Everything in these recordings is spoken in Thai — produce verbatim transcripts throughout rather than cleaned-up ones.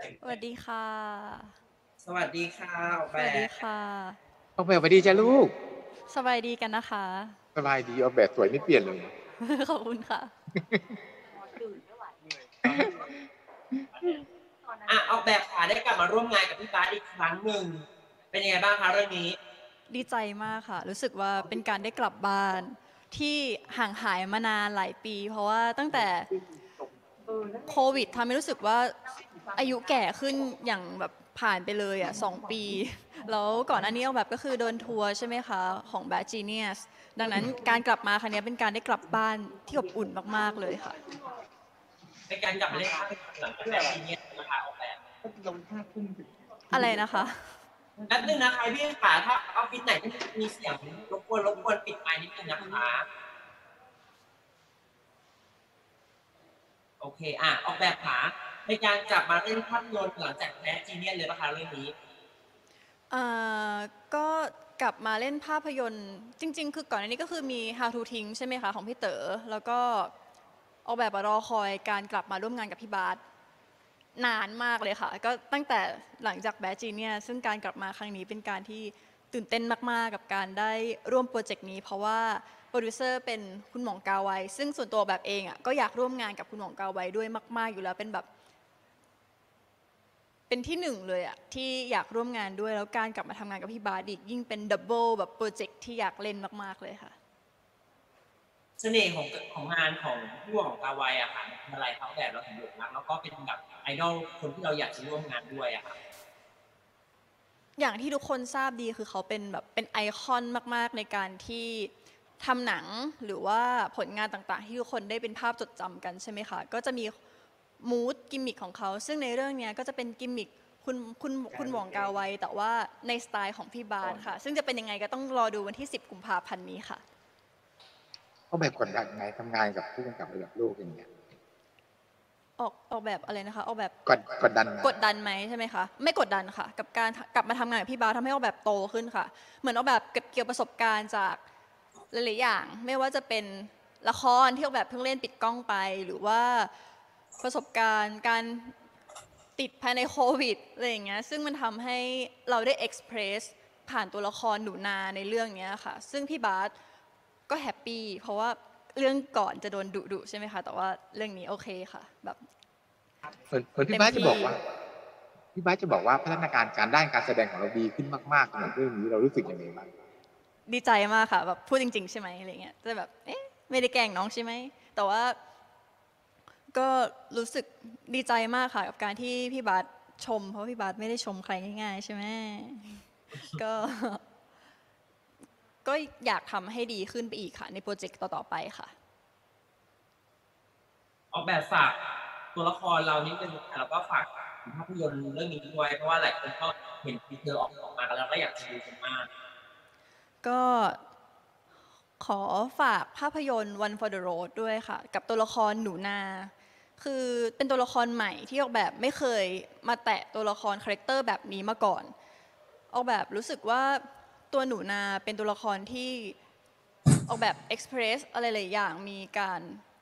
สวัสดีค่ะสวัสดีค่ะออกสแบวัสดีบค่ะออกแบบสวัสดีจ้ะลูกสบายดีกันนะคะสบายดีออกแบบสวยไม่เปลี่ยนเลยขอบคุณค่ะอ่ะออกแบบค่ะได้กลับมาร่วมงานกับพี่บาสอีกครั้งหนึ่งเป็นยังไงบ้างคะเรื่องนี้ดีใจมากค่ะรู้สึกว่าเป็นการได้กลับบ้านที่ห่างหายมานานหลายปีเพราะว่าตั้งแต่โควิดทำให้รู้สึกว่าอายุแก่ขึ้นอย่างแบบผ่านไปเลยอ่ะสองปีแล้วก่อนหน้านี้เอาแบบก็คือโดนทัวร์ใช่ไหมคะของ Bad Genius ดังนั้นการกลับมาครั้งนี้เป็นการได้กลับบ้านที่อบอุ่นมากๆเลยค่ะเป็นการกลับมาเล่นภาพยนตร์หลังจากแบบทีเนี้ยนะคะออกแบบอะไรนะคะแป๊บนึงนะคะพี่ค่ะถ้าออฟฟิศไหนที่มีเสียงรบกวนรบกวนปิดไมค์นิดนึงนะคะโอเคอ่ะออกแบบค่ะในการกลับมาเล่นภาพยนตร์หลังจากแพ้จีเนียนเลยปะคะเรื่องนี้เอ่อก็กลับมาเล่นภาพยนตร์จริงๆคือก่อนอันนี้ก็คือมี How to ทิ้งใช่ไหมคะของพี่เต๋อแล้วก็ออกแบบมารอคอยการกลับมาร่วมงานกับพี่บาสนานมากเลยค่ะก็ตั้งแต่หลังจากแบจีเนี่ยซึ่งการกลับมาครั้งนี้เป็นการที่ตื่นเต้นมากๆกับการได้ร่วมโปรเจกต์นี้เพราะว่าโปรดิวเซอร์เป็นคุณหม่องกาไวซึ่งส่วนตัวแบบเองอ่ะก็อยากร่วมงานกับคุณหม่องกาไวด้วยมากๆอยู่แล้วเป็นแบบ เป็นที่หนึ่งเลยอะที่อยากร่วมงานด้วยแล้วการกลับมาทำงานกับพี่บาสอีกยิ่งเป็นดับเบิลแบบโปรเจกต์ที่อยากเล่นมากๆเลยค่ะเสน่ห์ของของงานของพี่วของกาไวอะค่ะเป็นอะไรเขาแบบเราถึงหลงรักแล้วก็เป็นแบบไอดอลคนที่เราอยากจะร่วมงานด้วยอะค่ะอย่างที่ทุกคนทราบดีคือเขาเป็นแบบเป็นไอคอนมากๆในการที่ทำหนังหรือว่าผลงานต่างๆที่ทุกคนได้เป็นภาพจดจำกันใช่ไหมคะก็จะมีมูดกิมมิคของเขาซึ่งในเรื่องนี้ก็จะเป็นกิมมิคคุณคุณคุณหว่องกาไวแต่ว่าในสไตล์ของพี่บาสค่ะซึ่งจะเป็นยังไงก็ต้องรอดูวันที่สิบกุมภาพันธ์นี้ค่ะออกแบบกดดันไงทำงานกับผู้กำกับระดับโลกอย่างเงี้ยออกออกแบบอะไรนะคะออกแบบกดกดดันไหมกดดันไหมใช่ไหมคะไม่กดดันค่ะกับการกลับมาทำงานกับพี่บาสทำให้ออกแบบโตขึ้นค่ะเหมือนออกแบบเก็บเกี่ยวประสบการณ์จากหลายๆอย่างไม่ว่าจะเป็นละครที่ออกแบบเพิ่งเล่นปิดกล้องไปหรือว่าประสบการณ์การติดภายในโควิดอะไรอย่างเงี้ยซึ่งมันทำให้เราได้เอ็กซ์เพรสผ่านตัวละครหนูนาในเรื่องนี้ค่ะซึ่งพี่บาสก็แฮปปี้เพราะว่าเรื่องก่อนจะโดนดุดุใช่ไหมคะแต่ว่าเรื่องนี้โอเคค่ะแบบเหมือนเหมือนพี่เต็มที่บ้าสจะบอกว่าพี่บ้าสจะบอกว่าพัฒนาการการด้านการแสดงของเราดีขึ้นมากๆสำหรับเรื่องนี้เรารู้สึกยังไงบ้างดีใจมากค่ะแบบพูดจริงๆใช่ไหมอะไรเงี้ยจะแบบเอ๊ะไม่ได้แกล้งน้องใช่ไหมแต่ว่าก็รู้สึกดีใจมากค่ะกับการที่พี่บาสชมเพราะพี่บาสไม่ได้ชมใครง่ายๆใช่ไหมก็ก็อยากทำให้ดีขึ้นไปอีกค่ะในโปรเจกต์ต่อๆไปค่ะออกแบบฝากตัวละครเรานิดนึงค่ะแล้วก็ฝากภาพยนตร์เรื่องนี้ด้วยเพราะว่าหลายคนก็เห็นทีเซอร์ออกออกมากันแล้วก็อยากจะดูกันมากก็ขอฝากภาพยนตร์ One for the Road ด้วยค่ะกับตัวละครหนูนาคือเป็นตัวละครใหม่ที่ออกแบบไม่เคยมาแตะตัวละครคาแรคเตอร์แบบนี้มาก่อน ออกแบบรู้สึกว่าตัวหนูนาเป็นตัวละครที่ออกแบบเอ็กซ์เพรสอะไรหลายอย่างมีการ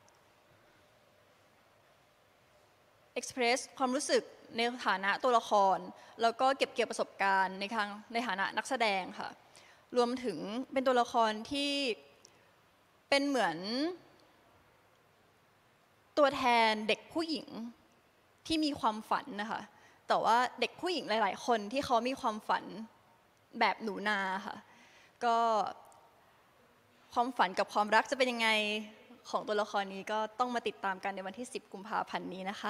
เอ็กซ์เพรสความรู้สึกในฐานะตัวละครแล้วก็เก็บเกี่ยวประสบการณ์ในทางในฐานะนักแสดงค่ะรวมถึงเป็นตัวละครที่เป็นเหมือนตัวแทนเด็กผู้หญิงที่มีความฝันนะคะแต่ว่าเด็กผู้หญิงหลายๆคนที่เขามีความฝันแบบหนูนาค่ะก็ความฝันกับความรักจะเป็นยังไงของตัวละครนี้ก็ต้องมาติดตามกันในวันที่สิบกุมภาพันธ์นี้นะคะ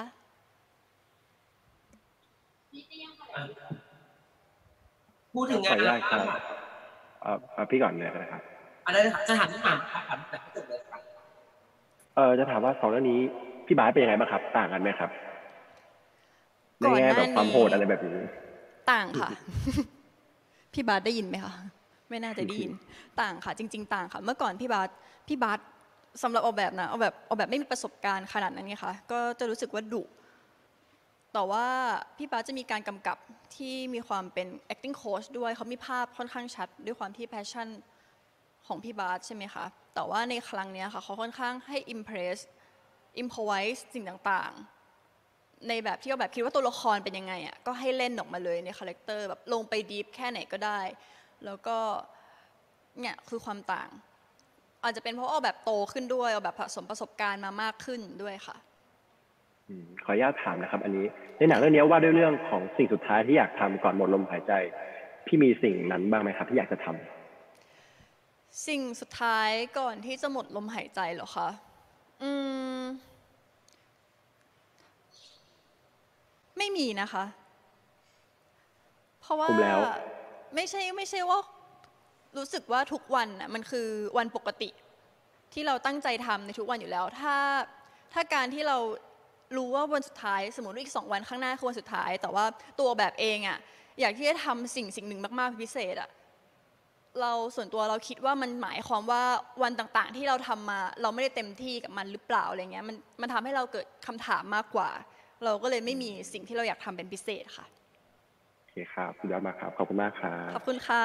อ่ะพูดครับขอถึงงานแล้วอนุญาตครับค่ะเอ่อเอ่อพี่ก่อนเลยนะครับอะไรนะคะจะถามที่ถามค่ะถามแต่ไม่จบเลยค่ะเออจะถามว่าสองเรื่องนี้พี่บาสเป็นยังไงบ้างครับต่างกันไหมครับในก่อนแง่หน้านี้แบบความโหดอะไรแบบนี้ต่างค่ะพี่บาสได้ยินไหมคะไม่น่าจะได้ยินต่างค่ะจริงๆต่างค่ะเมื่อก่อนพี่บาสพี่บาสสำหรับออกแบบนะออกแบบออกแบบไม่มีประสบการณ์ขนาดนั้นไงคะก็จะรู้สึกว่าดุแต่ว่าพี่บาสจะมีการกำกับที่มีความเป็น acting coach ด้วยเขามีภาพค่อนข้างชัดด้วยความที่ passion ของพี่บาสใช่ไหมคะแต่ว่าในครั้งนี้ค่ะเขาค่อนข้างให้ impress improvise สิ่งต่างในแบบที่เราแบบคิดว่าตัวละครเป็นยังไงอ่ะก็ให้เล่นออกมาเลยในคาแรคเตอร์แบบลงไปดีฟแค่ไหนก็ได้ แล้วก็เนี่ยคือความต่าง อาจจะเป็นเพราะเอาแบบโตขึ้นด้วยเอาแบบผสมประสบการณ์มามากขึ้นด้วยค่ะอืมขออนุญาตถามนะครับ อันนี้ในหนังเรื่องนี้ว่าด้วยเรื่องของสิ่งสุดท้ายที่อยากทำก่อนหมดลมหายใจ พี่มีสิ่งนั้นบ้างไหมครับที่อยากจะทำสิ่งสุดท้ายก่อนที่จะหมดลมหายใจเหรอคะอืมไม่มีนะคะ เพราะว่าคุมแล้วไม่ใช่ไม่ใช่ว่ารู้สึกว่าทุกวันน่ะมันคือวันปกติ ที่เราตั้งใจทำในทุกวันอยู่แล้ว ถ้าถ้าการที่เรารู้ว่าวันสุดท้ายสมมติว่าอีกสองวันข้างหน้าคือวันสุดท้าย แต่ว่าตัวแบบเองอ่ะอยากที่จะทำสิ่งสิ่งหนึ่งมากๆพิเศษอ่ะเราส่วนตัวเราคิดว่ามันหมายความว่าวันต่างๆ ที่เราทำมาเราไม่ได้เต็มที่กับมันหรือเปล่าอะไรเงี้ยมันมันทำให้เราเกิดคำถามมากกว่า เราก็เลยไม่มีสิ่งที่เราอยากทำเป็นพิเศษค่ะโอเคครับสุดยอดมากครับ ขอบคุณมากครัขบอบคุณค่ะ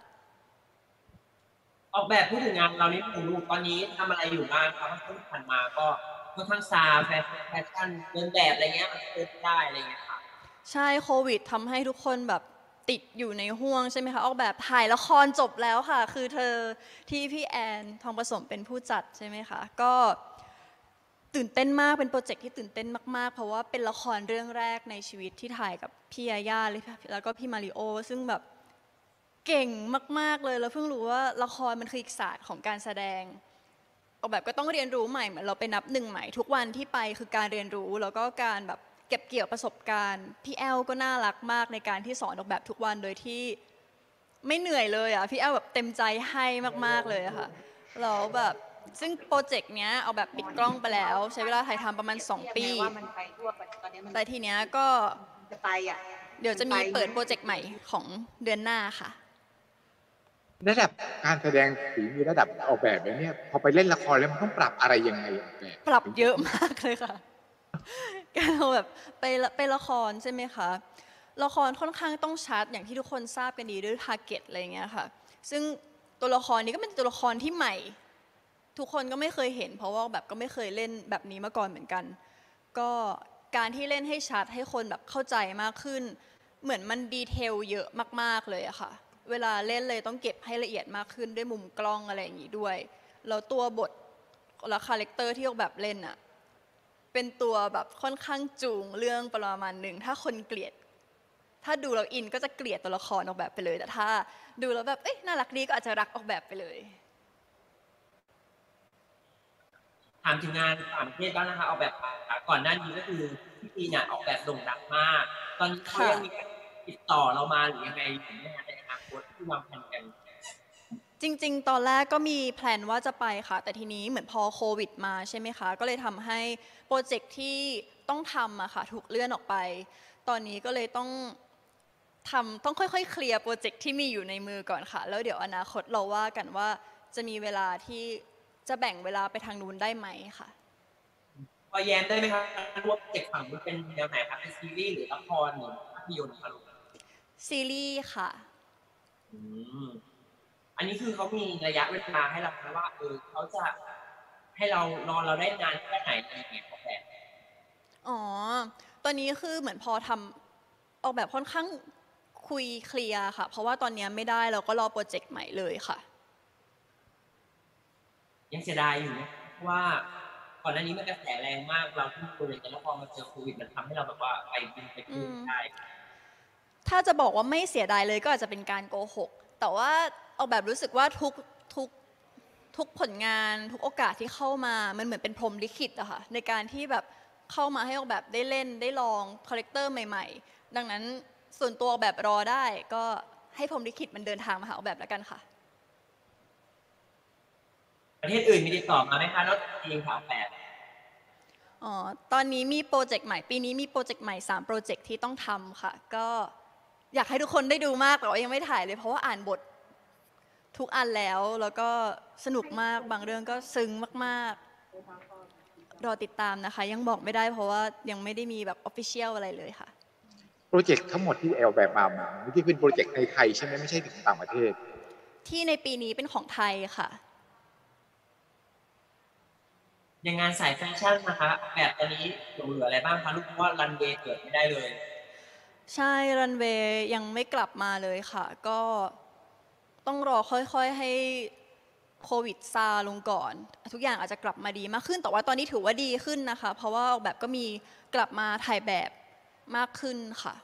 ออกแบบพูดถึงงานเรานี่ผมดูตอนนี้ทำอะไรอยู่บ้างครับที่ผ่านมาก็ค่อนข้างซาแฟชั่นแฟชั่นเดินแบบอะไรเงี้ยมันเดินไม่ได้อะไรเงี้ยค่ะใช่โควิดทำให้ทุกคนแบบติดอยู่ในห่วงใช่ไหมคะออกแบบถ่ายละครจบแล้วค่ะ คือเธอที่พี่แอนทองผสมเป็นผู้จัดใช่ไหมคะก็ตื่นเต้นมากเป็นโปรเจกต์ที่ตื่นเต้นมากๆ เพราะว่าเป็นละครเรื่องแรกในชีวิตที่ถ่ายกับพี่ยาย่าแล้วก็พี่มาริโอซึ่งแบบเก่งมากๆเลยแล้วเพิ่งรู้ว่าละครมันคืออีกศาสตร์ของการแสดง ออกแบบก็ต้องเรียนรู้ใหม่เหมือนเราไปนับหนึ่งใหม่ทุกวันที่ไปคือการเรียนรู้แล้วก็การแบบเก็บเกี่ยวประสบการณ์พี่แอลก็น่ารักมากในการที่สอนออกแบบทุกวันโดยที่ไม่เหนื่อยเลยอ่ะพี่แอลแบบเต็มใจให้มากๆเลยอะค่ะแล้วแบบซึ่งโปรเจกต์เนี้ยเอาแบบปิดกล้องไปแล้ว ใช้เวลาถ่ายทำประมาณสองปีว่ามันไปทั่วไปตอนนี้มันแต่ทีเนี้ยก็จะไปอ่ะเดี๋ยวจะมีเปิดโปรเจกต์ใหม่ของเดือนหน้าค่ะระดับการแสดงฝีมือระดับออกแบบแบบเนี้ยพอไปเล่นละครแล้วมันต้องปรับอะไรยังไงออกแบบปรับเยอะมากเลยค่ะ การเอาแบบไปละไปละครใช่ไหมคะ ละครค่อนข้างต้องชัดอย่างที่ทุกคนทราบกันดีด้วยทาร์เก็ตอะไรอย่างเงี้ยค่ะ ซึ่งตัวละครนี้ก็เป็นตัวละครที่ใหม่ ทุกคนก็ไม่เคยเห็น เพราะว่าแบบก็ไม่เคยเล่นแบบนี้มาก่อนเหมือนกัน ก็การที่เล่นให้ชัดให้คนแบบเข้าใจมากขึ้น เหมือนมันดีเทลเยอะมากๆเลยอะค่ะ เวลาเล่นเลยต้องเก็บให้ละเอียดมากขึ้นด้วยมุมกล้องอะไรอย่างนี้ด้วย แล้วตัวบทและคาแรคเตอร์ที่ออกแบบเล่นอะเป็นตัวแบบค่อนข้างจูงเรื่องประมาณหนึ่งถ้าคนเกลียด ถ้าดูแล้วอินก็จะเกลียดตัวละครออกแบบไปเลย แต่ถ้าดูแล้วแบบเอ้ยน่ารักดีก็อาจจะรักออกแบบไปเลยถามถึงงานต่างประเทศบ้างนะคะออกแบบก่อนหน้านี้ก็คือพี่ปีเนี่ยออกแบบโด่งดังมาก ตอนนี้เขายังมีการติดต่อเรามาหรือยังไงถึงงานในอนาคตที่วางแผนกันจริงๆ ตอนแรกก็มีแพลนว่าจะไปค่ะ แต่ทีนี้เหมือนพอโควิดมาใช่ไหมคะ ก็เลยทำให้โปรเจกต์ที่ต้องทำอะค่ะถูกเลื่อนออกไป ตอนนี้ก็เลยต้องทำต้องค่อยๆ เคลียร์โปรเจกต์ที่มีอยู่ในมือก่อนค่ะ แล้วเดี๋ยวอนาคตเราว่ากันว่าจะมีเวลาที่จะแบ่งเวลาไปทางนู้นได้ไหมค่ะพอแย้มได้ไหมครับว่าโปรเจกต์ฝั่งนู้นเป็นแนวไหนครับเป็นซีรีส์หรือละครหรือภาพยนตร์ครับซีรีส์ค่ะอืมอันนี้คือเขามีระยะเวลาให้เราไหมว่าเออเขาจะให้เรารอเราได้นานแค่ไหนอะไรอย่างเงี้ยออกแบบอ๋อ ตอนนี้คือเหมือนพอทำออกแบบค่อนข้างคุยเคลียร์ค่ะ เพราะว่าตอนนี้ไม่ได้เราก็รอโปรเจกต์ใหม่เลยค่ะยังเสียดายอยู่นะเพราะว่าก่อนหน้านี้มันกระแสแรงมากเราทุ่มทุนเลยแล้วพอมาเจอโควิดมันทำให้เราแบบว่าไปบินไปขึ้นได้ถ้าจะบอกว่าไม่เสียดายเลยก็อาจจะเป็นการโกหก แต่ว่าออกแบบรู้สึกว่าทุกทุกทุกผลงานทุกโอกาสที่เข้ามา มันเหมือนเป็นพรหมลิขิตอะค่ะในการที่แบบเข้ามาให้ออกแบบได้เล่นได้ลองคาแรคเตอร์ใหม่ๆ ดังนั้นส่วนตัวออกแบบรอได้ก็ให้พรหมลิขิตมันเดินทางมาหาออกแบบแล้วกันค่ะประเทศอื่นมีติดต่อมาไหมคะแล้วจริงข่าวแปดอ๋อ ตอนนี้มีโปรเจกต์ใหม่ ปีนี้มีโปรเจกต์ใหม่สามโปรเจกต์ที่ต้องทำค่ะ ก็อยากให้ทุกคนได้ดูมากแต่ว่ายังไม่ถ่ายเลยเพราะว่าอ่านบททุกอันแล้ว แล้วก็สนุกมากบางเรื่องก็ซึ้งมากๆ รอติดตามนะคะ ยังบอกไม่ได้เพราะว่ายังไม่ได้มีแบบออฟฟิเชียลอะไรเลยค่ะโปรเจกต์ทั้งหมดที่ออกแบบมาไม่ใช่เป็นโปรเจกต์ในไทยใช่ไหมไม่ใช่ถึงต่างประเทศที่ในปีนี้เป็นของไทยค่ะอย่างงานสายแฟชั่นนะคะแบบตอนนี้หลงเหลืออะไรบ้างคะลูกเพราะว่ารันเวย์เกิดไม่ได้เลยใช่รันเวย์ยังไม่กลับมาเลยค่ะ ก็ต้องรอค่อยๆให้โควิดซาลงก่อน ทุกอย่างอาจจะกลับมาดีมากขึ้น แต่ว่าตอนนี้ถือว่าดีขึ้นนะคะ เพราะว่าออกแบบก็มีกลับมาถ่ายแบบมากขึ้นค่ะ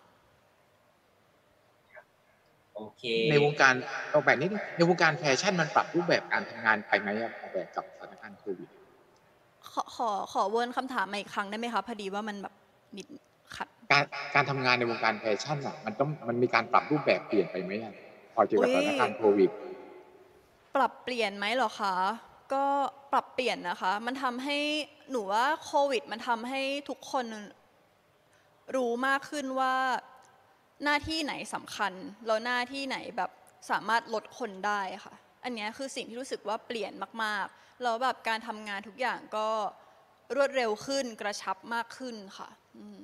โอเคในวงการออกแบบนี้ในวงการแฟชั่นมันปรับรูปแบบการทำงานไปไหมอะออกแบบกับสถานการณ์โควิดขอขอขอวนคำถามมาอีกครั้งได้ไหมคะพอดีว่ามันแบบนิดขัดการการทำงานในวงการแฟชั่นอ่ะมันต้องมันมีการปรับรูปแบบเปลี่ยนไปไหมอะพอเจอกับอุ๊สยถานการณ์โควิดปรับเปลี่ยนไหมเหรอคะ ก็ปรับเปลี่ยนนะคะ มันทำให้หนูว่าโควิดมันทำให้ทุกคนรู้มากขึ้นว่าหน้าที่ไหนสำคัญแล้วหน้าที่ไหนแบบสามารถลดคนได้ค่ะ อันเนี้ยคือสิ่งที่รู้สึกว่าเปลี่ยนมากๆแล้วแบบการทำงานทุกอย่างก็รวดเร็วขึ้นกระชับมากขึ้นค่ะอืม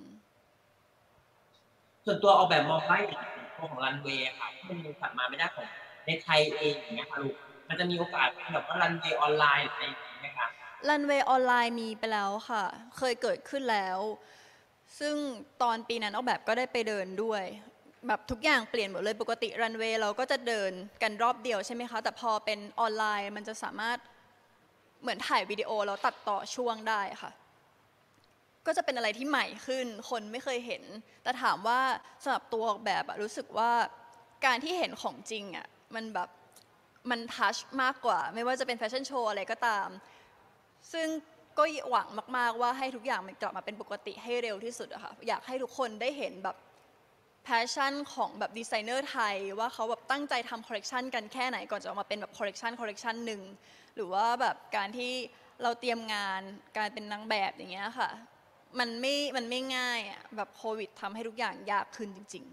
ส่วนตัวออกแบบมองว่าอย่างตัวของรันเวย์ค่ะที่มันยังกลับมาไม่ได้ของในไทยเองอย่างเงี้ยค่ะลูกมันจะมีโอกาสเป็นแบบว่ารันเวย์ออนไลน์หรืออะไรอย่างเงี้ยไหมคะรันเวย์ออนไลน์มีไปแล้วค่ะ เคยเกิดขึ้นแล้ว ซึ่งตอนปีนั้นออกแบบก็ได้ไปเดินด้วย แบบทุกอย่างเปลี่ยนหมดเลย ปกติรันเวย์เราก็จะเดินกันรอบเดียวใช่ไหมคะ แต่พอเป็นออนไลน์มันจะสามารถเหมือนถ่ายวิดีโอแล้วตัดต่อช่วงได้ค่ะ ก็จะเป็นอะไรที่ใหม่ขึ้น คนไม่เคยเห็น แต่ถามว่าสำหรับตัวออกแบบอะรู้สึกว่าการที่เห็นของจริงอะมันแบบมันทัชมากกว่า ไม่ว่าจะเป็นแฟชั่นโชว์อะไรก็ตาม ซึ่งก็หวังมากๆว่าให้ทุกอย่างมันกลับมาเป็นปกติให้เร็วที่สุดอะค่ะ อยากให้ทุกคนได้เห็นแบบแพชชั่นของแบบดีไซเนอร์ไทยว่าเขาแบบตั้งใจทำคอลเลกชันกันแค่ไหนก่อนจะออกมาเป็นแบบคอลเลกชันคอลเลกชันหนึ่งหรือว่าแบบการที่เราเตรียมงานการเป็นนางแบบอย่างเงี้ยค่ะ มันไม่ มันไม่ง่ายอะแบบโควิดทำให้ทุกอย่างยากขึ้นจริง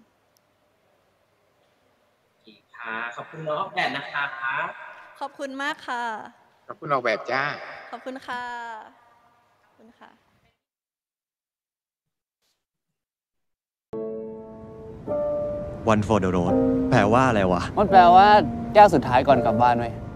โอเคค่ะขอบคุณน้องออกแบบนะคะๆ ขอบคุณมากค่ะขอบคุณออกแบบจ้าขอบคุณค่ะ ขอบคุณค่ะ One for the road แปลว่าอะไรวะมันแปลว่าแก้วสุดท้ายก่อนกลับบ้านเว้ย